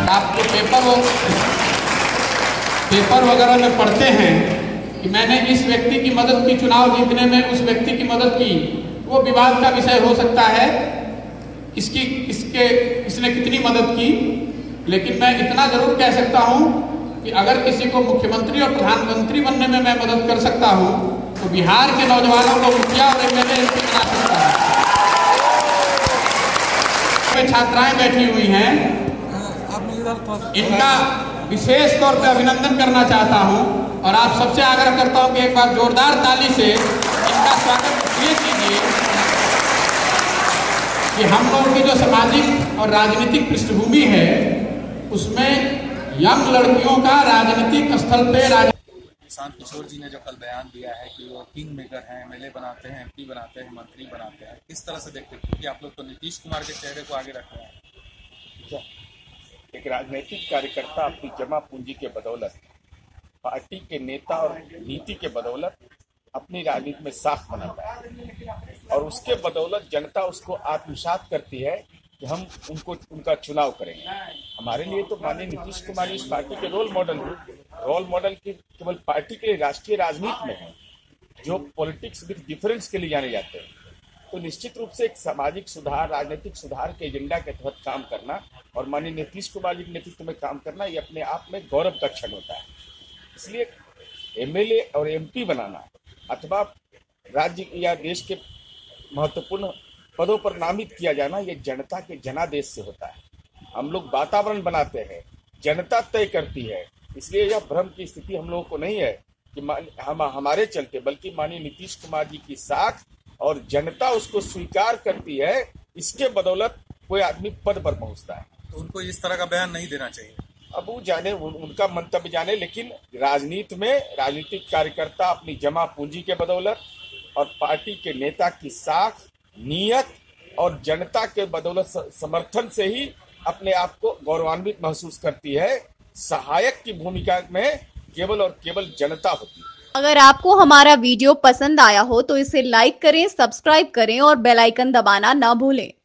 आपको पेपर वगैरह में पढ़ते हैं कि मैंने इस व्यक्ति की मदद की, चुनाव जीतने में उस व्यक्ति की मदद की, वो विवाद का विषय हो सकता है, इसने कितनी मदद की। लेकिन मैं इतना जरूर कह सकता हूं कि अगर किसी को मुख्यमंत्री और प्रधानमंत्री बनने में मैं मदद कर सकता हूं तो बिहार के नौजवानों को मुखिया और एमएलए बना सकता हूं। छात्राएं बैठी हुई हैं, इनका विशेष तौर पर अभिनंदन करना चाहता हूं और आप सबसे आग्रह करता हूं कि एक बार जोरदार ताली से इनका स्वागत इसलिए कीजिए कि हम लोगों की जो सामाजिक और राजनीतिक पृष्ठभूमि है उसमें यंग लड़कियों का राजनीतिक स्थल पे प्रशांत किशोर जी ने जो कल बयान दिया है कि वो किंग मेकर हैं, एमएलए बनाते हैं, एमपी बनाते हैं, मंत्री बनाते हैं, किस तरह से देखते हैं कि आप लोग तो नीतीश कुमार के चेहरे को आगे रख रहे हैं? एक राजनीतिक कार्यकर्ता अपनी जमा पूंजी के बदौलत, पार्टी के नेता और नीति के बदौलत अपनी राजनीति में साख बनाता है और उसके बदौलत जनता उसको आत्मसात करती है कि हम उनका चुनाव करेंगे। हमारे लिए तो माननीय नीतीश कुमार इस पार्टी के रोल मॉडल की केवल पार्टी के लिए राष्ट्रीय राजनीति में है, जो पॉलिटिक्स विद डिफरेंस के लिए जाने जाते हैं। तो निश्चित रूप से एक सामाजिक सुधार, राजनीतिक सुधार के एजेंडा के तहत काम करना और माननीय नीतीश कुमार जी के नेतृत्व में काम करना, ये अपने आप में गौरव का क्षण होता है। इसलिए एमएलए और एमपी बनाना अथवा राज्य या देश के महत्वपूर्ण पदों पर नामित किया जाना, ये जनता के जनादेश से होता है। हम लोग वातावरण बनाते हैं, जनता तय करती है। इसलिए यह भ्रम की स्थिति हम लोगों को नहीं है कि हमारे चलते, बल्कि माननीय नीतीश कुमार जी की साख और जनता उसको स्वीकार करती है, इसके बदौलत कोई आदमी पद पर पहुंचता है। तो उनको इस तरह का बयान नहीं देना चाहिए। अब वो जाने, उनका मंतव्य जाने, लेकिन राजनीति में राजनीतिक कार्यकर्ता अपनी जमा पूंजी के बदौलत और पार्टी के नेता की साख, नियत और जनता के बदौलत समर्थन से ही अपने आप को गौरवान्वित महसूस करती है। सहायक की भूमिका में केवल और केवल जनता होती है। अगर आपको हमारा वीडियो पसंद आया हो तो इसे लाइक करें, सब्सक्राइब करें और बेल आइकन दबाना ना भूलें।